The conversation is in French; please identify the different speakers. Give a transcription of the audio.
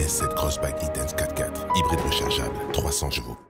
Speaker 1: DS7 Crossback E-Tense 4x4, hybride rechargeable, 300 chevaux.